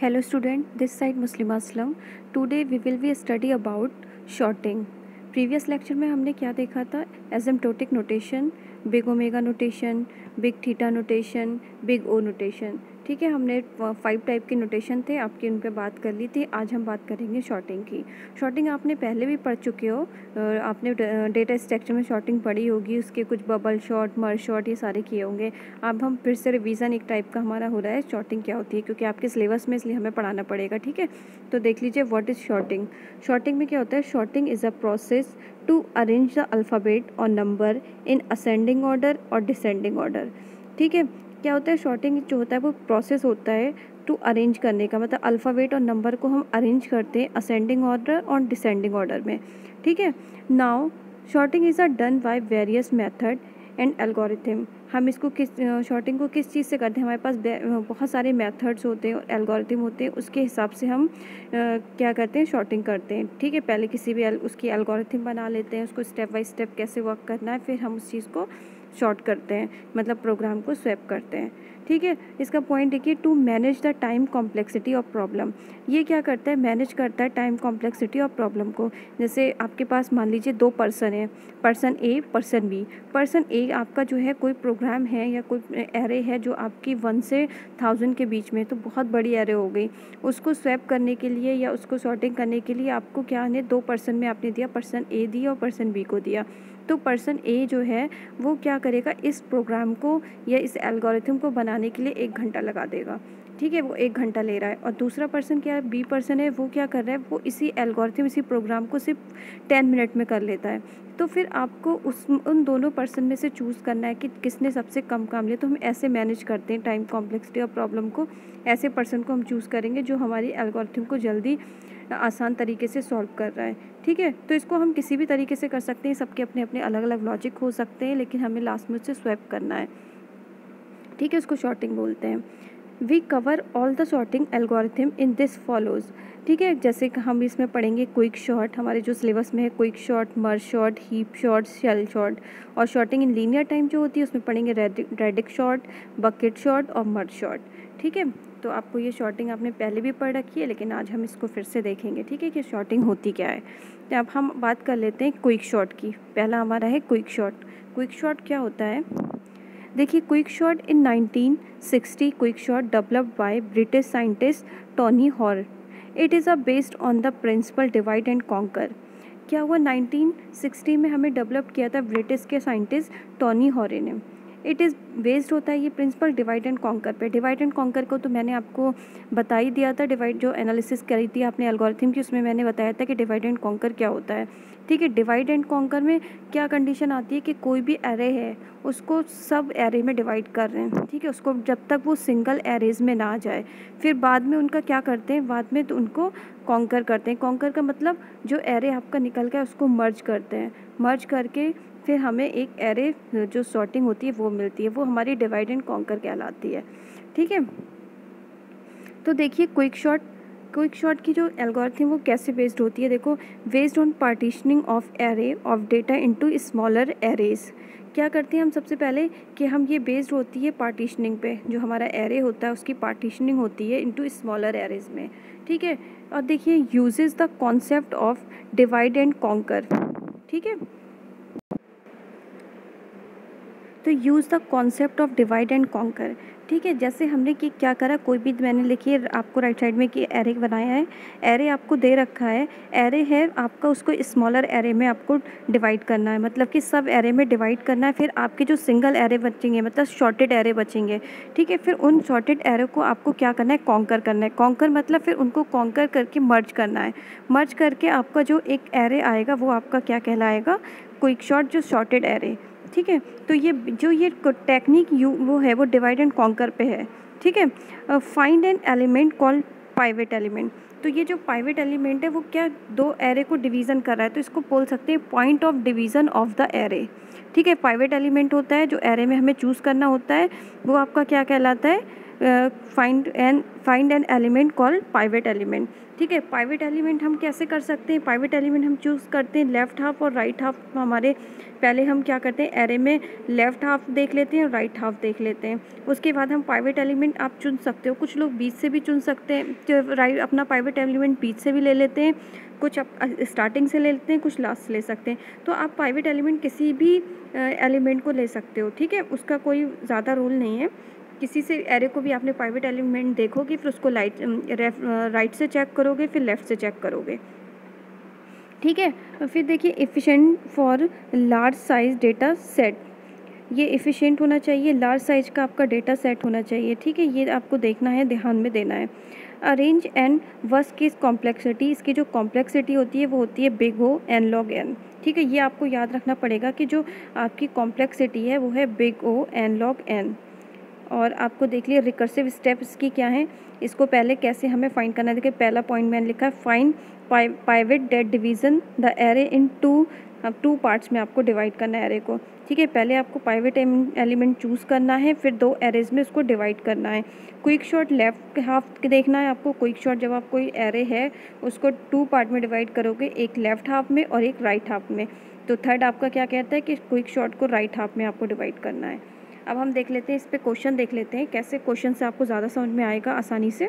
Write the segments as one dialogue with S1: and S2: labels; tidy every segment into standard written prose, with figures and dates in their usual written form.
S1: Hello student, this side Muslima Aslam. Today we will be study about shorting. Previous lecture में हमने क्या देखा था? Asymptotic notation, big omega notation, big theta notation, big O notation. ठीक है, हमने 5 type के नोटेशन थे, आपकी उन पे बात कर ली थी. आज हम बात करेंगे शॉर्टिंग की. शॉर्टिंग आपने पहले भी पढ़ चुके हो, आपने डेटा स्ट्रक्चर में शॉर्टिंग पढ़ी होगी, उसके कुछ बबल शॉर्ट, मर्ज शॉर्ट ये सारे किए होंगे. अब हम फिर से रिवीजन एक टाइप का हमारा हो रहा है शॉर्टिंग क्या होती है, क्योंकि आपके सिलेबस में इसलिए हमें पढ़ाना पड़ेगा. ठीक है, तो देख लीजिए व्हाट इज़ शॉर्टिंग. शॉर्टिंग में क्या होता है? Shorting is a process to arrange the alphabet और नंबर इन असेंडिंग ऑर्डर और डिसेंडिंग ऑर्डर. ठीक है, क्या होता है? शॉर्टिंग जो होता है वो प्रोसेस होता है टू अरेंज करने का, मतलब अल्फ़ाबेट और नंबर को हम अरेंज करते हैं असेंडिंग ऑर्डर और डिसेंडिंग ऑर्डर में. ठीक है, now shorting is a done by various method and algorithm. हम इसको शॉर्टिंग को किस चीज़ से करते हैं? हमारे पास बहुत सारे मेथड्स होते हैं और एल्गोरिथम होते हैं, उसके हिसाब से हम क्या करते हैं? शॉर्टिंग करते हैं. ठीक है, पहले किसी भी उसकी एल्गोरिथम बना लेते हैं, उसको स्टेप बाय स्टेप कैसे वर्क करना है, फिर हम उस चीज़ को शॉर्ट करते हैं, मतलब प्रोग्राम को स्वैप करते हैं. ठीक है, इसका पॉइंट देखिए, to manage the time complexity of problem. ये क्या करता है? मैनेज करता है टाइम कॉम्प्लेक्सिटी ऑफ प्रॉब्लम को. जैसे आपके पास मान लीजिए 2 पर्सन हैं, person A, person B. Person A आपका जो है कोई प्रोग्राम है या कोई एरे है जो आपकी 1 से 1000 के बीच में, तो बहुत बड़ी एरे हो गई. उसको स्वैप करने के लिए या उसको सॉर्टिंग करने के लिए आपको क्या है, 2 पर्सन में आपने दिया, पर्सन ए दिया और पर्सन बी को दिया. तो पर्सन ए जो है वो क्या करेगा? इस प्रोग्राम को या इस एल्गोरिथम को बनाने के लिए 1 घंटा लगा देगा. ठीक है, वो 1 घंटा ले रहा है. और दूसरा पर्सन क्या है? बी पर्सन है, वो क्या कर रहा है? वो इसी एल्गोरिथम, इसी प्रोग्राम को सिर्फ 10 मिनट में कर लेता है. तो फिर आपको उन दोनों पर्सन में से चूज़ करना है कि किसने सबसे कम काम लिया. तो हम ऐसे मैनेज करते हैं टाइम कॉम्प्लेक्सिटी और प्रॉब्लम को. ऐसे पर्सन को हम चूज़ करेंगे जो हमारी एल्गोरिथम को जल्दी आसान तरीके से सॉल्व कर रहा है. ठीक है, तो इसको हम किसी भी तरीके से कर सकते हैं, सबके अपने अपने अलग अलग लॉजिक हो सकते हैं, लेकिन हमें लास्ट में उससे स्वैप करना है. ठीक है, उसको शॉर्टिंग बोलते हैं. We cover all the sorting algorithm in this follows. ठीक है, जैसे कि हम इसमें पढ़ेंगे क्विक शॉर्ट, हमारे जो सिलेबस में है quick sort, merge sort, heap sort, shell sort. और शॉर्टिंग इन लीनियर टाइम जो होती है उसमें पढ़ेंगे रेडिक शॉर्ट, बकेट शॉर्ट और मर्ज शॉर्ट. ठीक है, तो आपको ये शॉर्टिंग आपने पहले भी पढ़ रखी है, लेकिन आज हम इसको फिर से देखेंगे. ठीक है, कि शॉर्टिंग होती क्या है. तो अब हम बात कर लेते हैं क्विक शॉर्ट की. पहला हमारा है क्विक शॉर्ट. क्विक शॉर्ट क्या होता है? देखिए, quick sort in 1960 quick sort developed by British scientist Tony Hoare. It is based on the principle divide and conquer. क्या हुआ? 1960 में हमें डेवलप किया था ब्रिटिश के साइंटिस्ट टोनी हॉरे ने. इट इज़ बेस्ड होता है ये प्रिंसिपल डिवाइड एंड कॉन्कर पे. डिवाइड एंड कॉन्कर को तो मैंने आपको बता ही दिया था, डिवाइड जो एनालिसिस करी थी आपने एल्गोरिथम की, उसमें मैंने बताया था कि डिवाइड एंड कॉन्कर क्या होता है. ठीक है, डिवाइड एंड कॉन्कर में क्या कंडीशन आती है कि कोई भी एरे है उसको सब एरे में डिवाइड कर रहे हैं. ठीक है, उसको जब तक वो सिंगल एरेज में ना आ जाए, फिर बाद में उनका क्या करते हैं, बाद में तो उनको कॉन्कर करते हैं. कॉन्कर का मतलब जो एरे आपका निकल गया उसको मर्ज करते हैं. मर्ज करके फिर हमें एक एरे जो सॉर्टिंग होती है वो मिलती है, वो हमारी डिवाइड एंड कॉन्कर कहलाती है. ठीक है, तो देखिए क्विक शॉर्ट की जो एल्गोरिथम वो कैसे बेस्ड होती है. देखो, based on partitioning of array of data into smaller arrays. क्या करते हैं हम सबसे पहले कि हम ये बेस्ड होती है पार्टीशनिंग पे. जो हमारा एरे होता है उसकी पार्टीशनिंग होती है इनटू स्मॉलर एरेज में. ठीक है, और देखिए uses the concept of divide and conquer. ठीक है, तो use the concept of divide and conquer. ठीक है, जैसे हमने कि क्या करा, कोई भी मैंने लिखिए आपको राइट साइड में कि एरे बनाया है, एरे आपको दे रखा है, एरे है आपका, उसको स्मॉलर एरे में आपको डिवाइड करना है, मतलब कि सब एरे में डिवाइड करना है. फिर आपके जो सिंगल एरे बचेंगे, मतलब शॉर्टेड एरे बचेंगे. ठीक है, फिर उन शॉर्टेड एरे को आपको क्या करना है? कॉन्कर करना है. कॉन्कर मतलब फिर उनको कॉन्कर करके मर्ज करना है. मर्ज करके आपका जो एक एरे आएगा वो आपका क्या कहलाएगा? क्विक शॉर्ट, जो शॉर्टेड एरे. ठीक है, तो ये टेक्निक वो है वो डिवाइड एंड कॉन्कर पे है. ठीक है, find an element called pivot element. तो ये जो पाइवेट एलिमेंट है वो क्या 2 एरे को डिवीज़न कर रहा है, तो इसको बोल सकते हैं point of division of the array. ठीक है, पाइवेट एलिमेंट होता है जो एरे में हमें चूज़ करना होता है, वो आपका क्या कहलाता है? Find an element called pivot element. ठीक है, पाइवेट एलिमेंट हम कैसे कर सकते हैं? पाइवेट एलिमेंट हम चूज़ करते हैं लेफ़्ट हाफ और राइट हाफ। हमारे पहले हम क्या करते हैं, एरे में लेफ़्ट हाफ देख लेते हैं और राइट हाफ देख लेते हैं। उसके बाद हम पाइवेट एलिमेंट आप चुन सकते हो, कुछ लोग बीच से भी चुन सकते हैं, जो राइट अपना पाइवेट एलिमेंट बीच से भी ले लेते हैं, कुछ स्टार्टिंग से ले लेते हैं, कुछ लास्ट से ले सकते हैं। तो आप पाइवेट एलिमेंट किसी भी एलिमेंट को ले सकते हो। ठीक है, उसका कोई ज़्यादा रूल नहीं है। किसी से एरे को भी आपने पाइवेट एलिमेंट देखोगे, फिर उसको राइट से चेक करोगे, फिर लेफ़्ट से चेक करोगे। ठीक है, फिर देखिए efficient for large size data set. ये एफिशिएंट होना चाहिए, लार्ज साइज का आपका डेटा सेट होना चाहिए। ठीक है, ये आपको देखना है, ध्यान में देना है। Arrange and worst case complexity, इसकी जो कॉम्प्लेक्सिटी होती है वो होती है big O n log n। ठीक है, ये आपको याद रखना पड़ेगा कि जो आपकी कॉम्प्लेक्सिटी है वो है big O n log n। और आपको देख लिया रिकर्सिव स्टेप्स की क्या है, इसको पहले कैसे हमें फाइंड करना है। देखिए पहला पॉइंट मैंने लिखा है find pivot that division the array in two parts में आपको डिवाइड करना है एरे को। ठीक है, पहले आपको पाइवेट एलिमेंट चूज़ करना है, फिर 2 एरेज में उसको डिवाइड करना है। क्विक शॉट लेफ्ट हाफ देखना है आपको। क्विक शॉट जब आप कोई एरे है उसको 2 पार्ट में डिवाइड करोगे, एक लेफ्ट हाफ में और एक राइट हाफ में। तो थर्ड आपका क्या कहता है कि क्विक शॉट को राइट हाफ में आपको डिवाइड करना है। अब हम देख लेते हैं, इस पे क्वेश्चन देख लेते हैं, कैसे क्वेश्चन से आपको ज़्यादा समझ में आएगा आसानी से।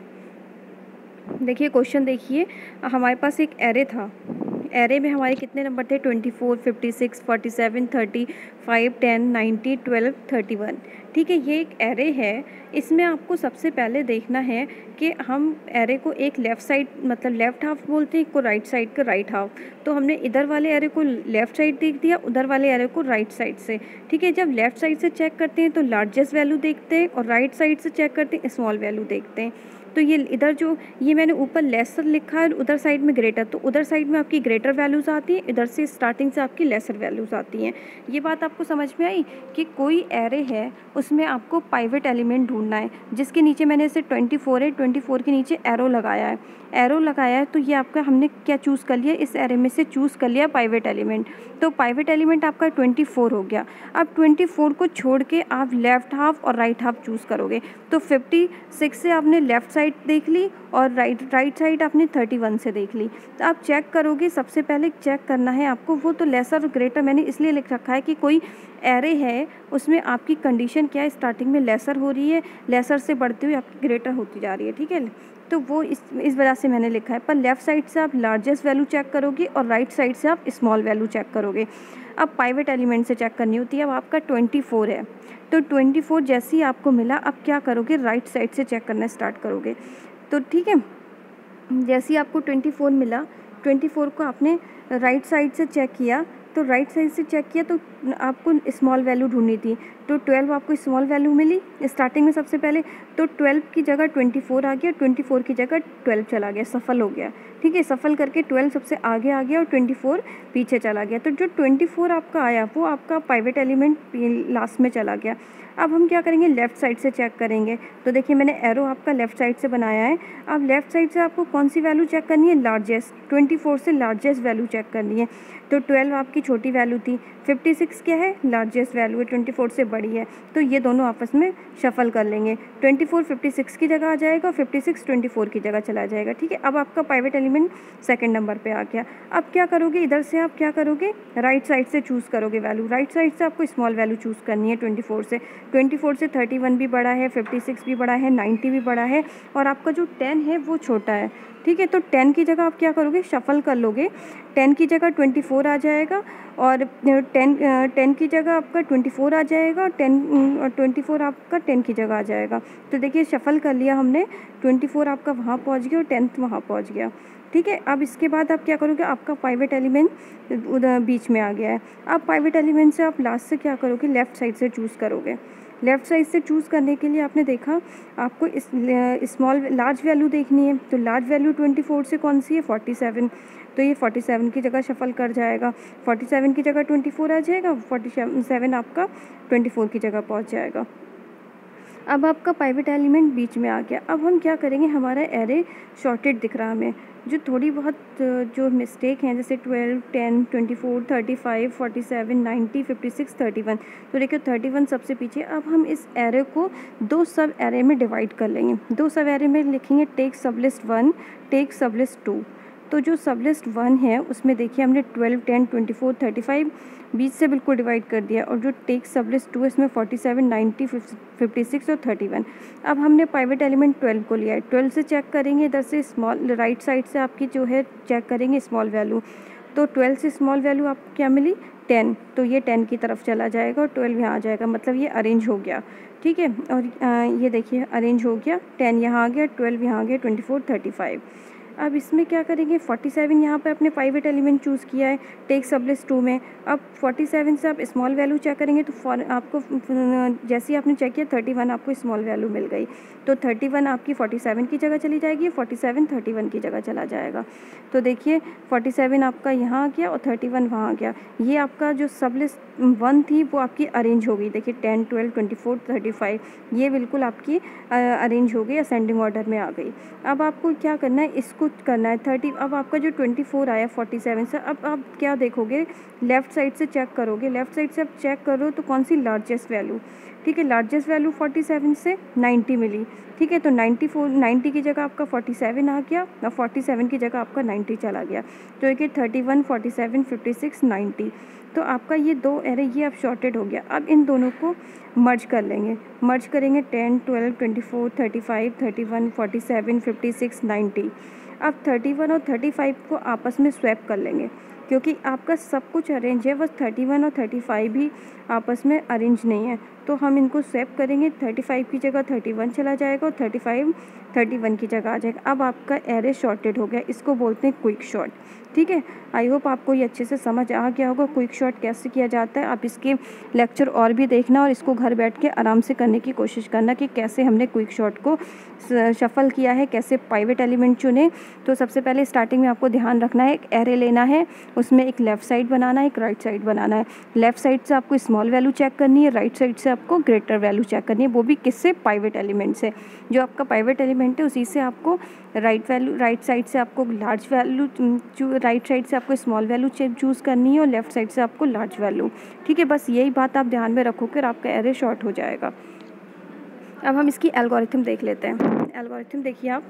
S1: देखिए क्वेश्चन देखिए, हमारे पास एक एरे था, एरे में हमारे कितने नंबर थे, 24, 56, 47, 35, 10, 90, 12, 31। ठीक है, ये एक एरे है। इसमें आपको सबसे पहले देखना है कि हम एरे को एक लेफ़्ट साइड मतलब लेफ़्ट हाफ बोलते हैं, एक को राइट साइड का राइट हाफ। तो हमने इधर वाले एरे को लेफ़्ट साइड देख दिया, उधर वाले एरे को राइट साइड से। ठीक है, जब लेफ़्ट साइड से चेक करते हैं तो लार्जेस्ट वैल्यू देखते हैं और राइट साइड से चेक करते हैं स्मॉल वैल्यू देखते हैं। तो ये इधर जो ये मैंने ऊपर लेसर लिखा है, उधर साइड में ग्रेटर, तो उधर साइड में आपकी ग्रेटर वैल्यूज़ आती हैं, इधर से स्टार्टिंग से आपकी लेसर वैल्यूज़ आती हैं। ये बात आपको समझ में आई कि कोई एरे है उसमें आपको पाइवेट एलिमेंट ढूंढना है, जिसके नीचे मैंने इसे 24 है, 24 के नीचे एरो लगाया है, एरो लगाया है। तो ये आपका हमने क्या चूज़ कर लिया, इस एरे में से चूज़ कर लिया पाइवेट एलिमेंट। तो पाइवेट एलिमेंट आपका 24 हो गया। अब 24 को छोड़ के आप लेफ़्ट हाफ और राइट हाफ चूज़ करोगे। तो 56 से आपने लेफ़्ट साइड देख ली और राइट साइड आपने 31 से देख ली। तो आप चेक करोगे, सबसे पहले चेक करना है आपको वो तो लेसर और ग्रेटर मैंने इसलिए लिख रखा है कि कोई एरे है उसमें आपकी कंडीशन क्या है, स्टार्टिंग में लेसर हो रही है, लेसर से बढ़ती हुई आपकी ग्रेटर होती जा रही है। ठीक है, तो वो इस वजह से मैंने लिखा है। पर लेफ़्ट साइड से आप लार्जेस्ट वैल्यू चेक करोगे और राइट साइड से आप स्मॉल वैल्यू चेक करोगे। अब पाइवेट एलिमेंट से चेक करनी होती है। अब आपका 24 है, तो 24 जैसे ही आपको मिला, अब क्या करोगे, राइट साइड से चेक करना स्टार्ट करोगे। तो ठीक है, जैसे ही आपको 24 मिला, 24 को आपने राइट साइड से चेक किया, तो राइट साइड से चेक किया तो आपको स्मॉल वैल्यू ढूंढनी थी। तो 12 आपको स्मॉल वैल्यू मिली स्टार्टिंग में सबसे पहले, तो 12 की जगह 24 आ गया, 24 की जगह 12 चला गया, सफल हो गया। ठीक है, सफल करके 12 सबसे आगे आ गया और 24 पीछे चला गया। तो जो 24 आपका आया वो आपका पाइवेट एलिमेंट लास्ट में चला गया। अब हम क्या करेंगे, लेफ़्ट साइड से चेक करेंगे। तो देखिए मैंने एरो आपका लेफ़्ट साइड से बनाया है। अब लेफ़्ट साइड से आपको कौन सी वैल्यू चेक करनी है, लार्जेस्ट। 24 से लार्जेस्ट वैल्यू चेक करनी है। तो 12 आपकी छोटी वैल्यू थी, 56 क्या है, लार्जेस्ट वैल्यू है, 24 से बड़ी है। तो ये दोनों आपस में शफल कर लेंगे, 24 56 की जगह आ जाएगा और 56 24 की जगह चला जाएगा। ठीक है, अब आपका पाइवेट एलिमेंट सेकंड नंबर पे आ गया। अब क्या करोगे, इधर से आप क्या करोगे, राइट साइड से चूज़ करोगे वैल्यू। राइट साइड से आपको स्मॉल वैल्यू चूज़ करनी है। 24 से 31 भी बड़ा है, 56 भी बड़ा है, 90 भी बड़ा है और आपका जो 10 है वो छोटा है। ठीक है, तो 10 की जगह आप क्या करोगे, शफल कर लोगे। 10 की जगह 24 आ जाएगा और 10 की जगह आपका 24 आ जाएगा, 24 आपका 10 की जगह आ जाएगा। तो देखिए शफल कर लिया हमने, 24 आपका वहाँ पहुँच गया और 10 वहाँ पहुँच गया। ठीक है, अब इसके बाद आप क्या करोगे, आपका पाइवेट एलिमेंट उधर बीच में आ गया है। अब पाइवेट एलिमेंट से आप लास्ट से क्या करोगे, लेफ़्ट साइड से चूज़ करोगे। लेफ़्ट साइड से चूज़ करने के लिए आपने देखा आपको स्मॉल लार्ज वैल्यू देखनी है। तो लार्ज वैल्यू 24 से कौन सी है, 47। तो ये 47 की जगह शफल कर जाएगा, 47 की जगह 24 आ जाएगा, 47 आपका 24 की जगह पहुंच जाएगा। अब आपका पाइवट एलिमेंट बीच में आ गया। अब हम क्या करेंगे, हमारा एरे शॉर्टेड दिख रहा हमें, जो थोड़ी बहुत जो मिस्टेक हैं जैसे 12, 10, 24, 35, 47, 90, 56, 31, तो देखिए 31 सबसे पीछे। अब हम इस एरे को दो सब एरे में डिवाइड कर लेंगे। दो सब एरे में लिखेंगे टेक सब लिस्ट 1, टेक सब लिस्ट 2। तो जो सब लिस्ट 1 है उसमें देखिए हमने 12, 10, 24, 35 बीच से बिल्कुल डिवाइड कर दिया, और जो टेक सब लिस्ट 2 है इसमें 47, 90, 56 और 31। अब हमने पाइवट एलिमेंट 12 को लिया है, 12 से चेक करेंगे, इधर से स्मॉल राइट साइड से आपकी जो है चेक करेंगे स्मॉल वैल्यू। तो 12 से स्मॉल वैल्यू आपको क्या मिली, 10, तो ये 10 की तरफ चला जाएगा और 12 यहाँ आ जाएगा, मतलब ये अरेंज हो गया। ठीक है, और ये देखिए अरेंज हो गया, 10 यहाँ आ गया, 12 यहाँ आ गया, 24, 35। अब इसमें क्या करेंगे, 47 यहाँ पर अपने पाइवट एलिमेंट चूज़ किया है टेक सब लिस्ट 2 में। अब 47 से आप स्मॉल वैल्यू चेक करेंगे तो आपको जैसे ही आपने चेक किया 31 आपको स्मॉल वैल्यू मिल गई, तो 31 आपकी 47 की जगह चली जाएगी, 47 31 की जगह चला जाएगा। तो देखिए 47 आपका यहाँ आ गया और 31 वहाँ आ गया। ये आपका जो सब लिस्ट 1 थी वो आपकी अरेंज हो गई, देखिए 10, 12, 24, 35 ये बिल्कुल आपकी अरेंज हो गई, असेंडिंग ऑर्डर में आ गई। अब आपको क्या करना है, इसको करना है 30। अब आपका जो 24 आया 47 से, अब आप क्या देखोगे, लेफ़्ट साइड से चेक करोगे, लेफ़्ट साइड से आप चेक करो तो कौन सी लार्जेस्ट वैल्यू, ठीक है, लार्जेस्ट वैल्यू 47 से 90 मिली, ठीक है, तो 90 की जगह आपका 47 आ गया और 47 की जगह आपका 90 चला गया, तो ये 31, 47, 56, 90। तो आपका ये दो एरे ये अब शॉर्टेड हो गया। अब इन दोनों को मर्ज कर लेंगे, मर्ज करेंगे 10, 12, 24, 35, 31, 47, 56, 90। अब 31 और 35 को आपस में स्वैप कर लेंगे, क्योंकि आपका सब कुछ अरेंज है, बस 31 और 35 भी आपस में अरेंज नहीं है, तो हम इनको स्वैप करेंगे। 35 की जगह 31 चला जाएगा और 35 31 की जगह आ जाएगा। अब आपका एरे शॉर्टेड हो गया, इसको बोलते हैं क्विक शॉर्ट। ठीक है, आई होप आपको ये अच्छे से समझ आ गया होगा क्विक शॉर्ट कैसे किया जाता है। आप इसके लेक्चर और भी देखना और इसको घर बैठ के आराम से करने की कोशिश करना कि कैसे हमने क्विक शॉर्ट को शफल किया है, कैसे पाइवट एलिमेंट चुने। तो सबसे पहले स्टार्टिंग में आपको ध्यान रखना है, एक एरे लेना है, उसमें एक लेफ़्ट साइड बनाना है, एक राइट साइड बनाना है। लेफ़्ट साइड से आपको स्मॉल वैल्यू चेक करनी है, राइट साइड से आपको ग्रेटर वैल्यू चेक करनी है, वो भी किससे, पाइवट एलिमेंट से। जो आपका पाइवट एलिमेंट है उसी से आपको राइट साइड से आपको लार्ज वैल्यू, राइट साइड से आपको स्मॉल वैल्यू चूज़ करनी है और लेफ़्ट साइड से आपको लार्ज वैल्यू। ठीक है, बस यही बात आप ध्यान में रखोगे और आपका एरे शॉर्ट हो जाएगा। अब हम इसकी एल्गोरिथम देख लेते हैं। एल्गोरिथम देखिए आप,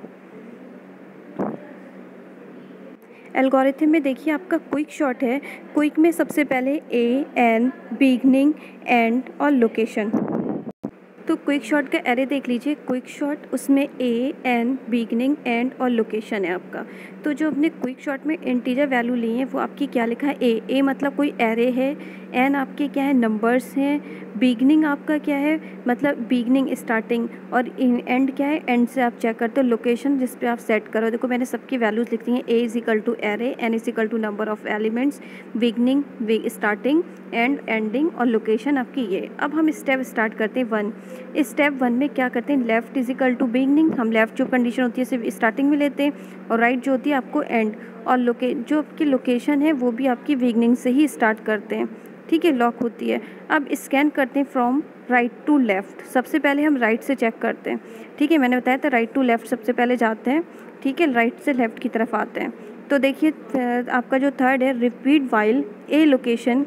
S1: एल्गोरिथम में देखिए आपका क्विक शॉर्ट है। क्विक में सबसे पहले ए, एन, बिगनिंग, एंड और लोकेशन। तो क्विक शॉर्ट का एरे देख लीजिए, क्विक शॉर्ट उसमें ए, एन, बिगनिंग, एंड और लोकेशन है आपका। तो जो अपने क्विक शॉर्ट में इंटीजर वैल्यू ली है वो आपकी क्या लिखा है, ए मतलब कोई एरे है, एन आपके क्या है, नंबर्स हैं, बिगनिंग आपका क्या है, मतलब बिगनिंग स्टार्टिंग, और एंड क्या है, एंड से आप चेक करते हो लोकेशन जिस पे आप सेट करो। देखो मैंने सबकी वैल्यूज़ लिखती हैं, A is equal to array, N is equal to number of elements, beginning, starting, end, ending और लोकेशन आपकी ये। अब हम स्टेप स्टार्ट करते हैं 1। इस स्टेप 1 में क्या करते हैं, left is equal to beginning, हम लेफ़्ट जो कंडीशन होती है सिर्फ स्टार्टिंग में लेते हैं, और राइट जो होती है आपको एंड, और जो आपकी लोकेशन है वो भी आपकी बिगनिंग से ही स्टार्ट करते हैं। ठीक है, लॉक होती है। अब स्कैन करते हैं फ्रॉम राइट टू लेफ़्ट। सबसे पहले हम राइट से चेक करते हैं। ठीक है, मैंने बताया था राइट टू लेफ़्ट सबसे पहले जाते हैं। ठीक है, राइट से लेफ़्ट की तरफ आते हैं। तो देखिए आपका जो थर्ड है, repeat while A location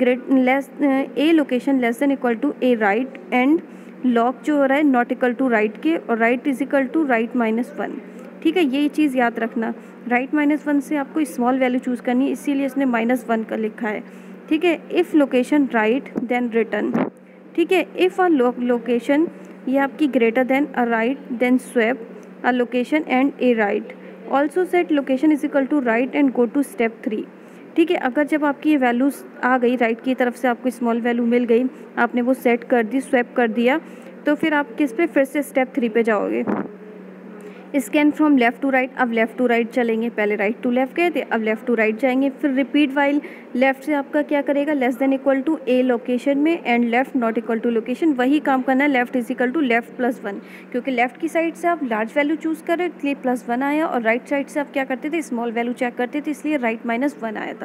S1: less than equal to A right, and loc जो हो रहा है नॉट इक्वल टू राइट के, और right is equal to right -1। ठीक है, यही चीज़ याद रखना, राइट -1 से आपको स्मॉल वैल्यू चूज़ करनी है, इसीलिए इसने -1 का लिखा है। ठीक है, if location right then return. ठीक है, इफ़ अ लोकेशन ये आपकी greater than A right then swap A location and A right. Also set location is equal to right and go to step 3। ठीक है, अगर जब आपकी ये वैल्यूज़ आ गई, राइट की तरफ से आपको स्मॉल वैल्यू मिल गई, आपने वो सेट कर दी, स्वैप कर दिया, तो फिर आप किस पे, फिर से स्टेप 3 पे जाओगे। Scan from left to right, अब लेफ़्ट टू राइट चलेंगे, पहले राइट टू लेफ़्ट गए थे, अब लेफ़्ट टू राइट जाएंगे। फिर रिपीट वाइल लेफ़्ट से आपका क्या करेगा, less than equal to A location में, and left not equal to location, वही काम करना है, left is equal to left +1, क्योंकि लेफ़्ट की साइड से आप लार्ज वैल्यू चूज़ कर रहे हो इसलिए +1 आया, और राइट साइड से आप क्या करते थे, स्मॉल वैल्यू चेक करते थे इसलिए राइट -1 आया था।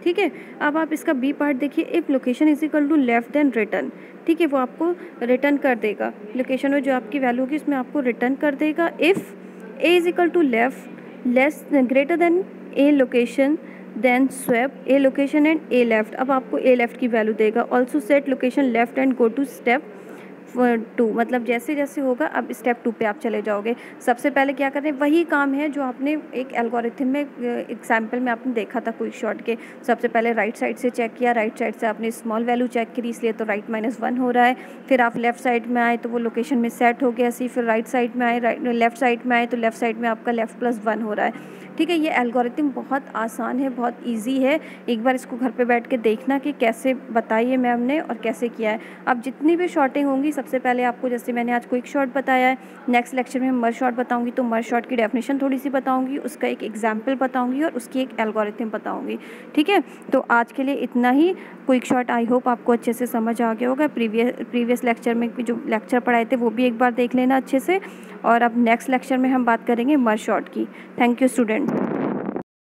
S1: ठीक है। अब आप इसका बी पार्ट देखिए, if location is equal to left then return, ठीक है, वो आपको रिटर्न कर देगा, लोकेशन में जो आपकी वैल्यू होगी इसमें आपको रिटर्न कर देगा। If A is equal to left less greater than A location then swap A location and A left, अब आपको ए लेफ्ट की वैल्यू देगा। Also set location left and go to step 2, मतलब जैसे जैसे होगा अब स्टेप 2 पे आप चले जाओगे। सबसे पहले क्या करते हैं, वही काम है जो आपने एक एल्गोरिथम में एग्जाम्पल में आपने देखा था क्विक शॉट के। सबसे पहले राइट साइड से चेक किया, राइट साइड से आपने स्मॉल वैल्यू चेक करी, इसलिए तो राइट -1 हो रहा है। फिर आप लेफ्ट साइड में आए तो वो लोकेशन में सेट हो गया ऐसी, फिर राइट साइड में आए, लेफ्ट साइड में आए तो लेफ्ट साइड में आपका लेफ्ट +1 हो रहा है। ठीक है, ये एल्गोरिथम बहुत आसान है, बहुत इजी है। एक बार इसको घर पे बैठ के देखना कि कैसे बताई है मैम ने और कैसे किया है। अब जितनी भी शॉर्टिंग होंगी, सबसे पहले आपको जैसे मैंने आज क्विक शॉट बताया है, नेक्स्ट लेक्चर में मर्ज शॉट बताऊंगी तो मर्ज शॉट की डेफिनेशन थोड़ी सी बताऊंगी, उसका एक एग्जाम्पल बताऊंगी और उसकी एक एल्गोरिथम बताऊंगी। ठीक है, तो आज के लिए इतना ही। क्विक शॉट आई होप आपको अच्छे से समझ आ गया होगा। प्रीवियस लेक्चर में जो लेक्चर पढ़ाए थे वो भी एक बार देख लेना अच्छे से। और अब नेक्स्ट लेक्चर में हम बात करेंगे मर्ज शॉट की। Thank you student.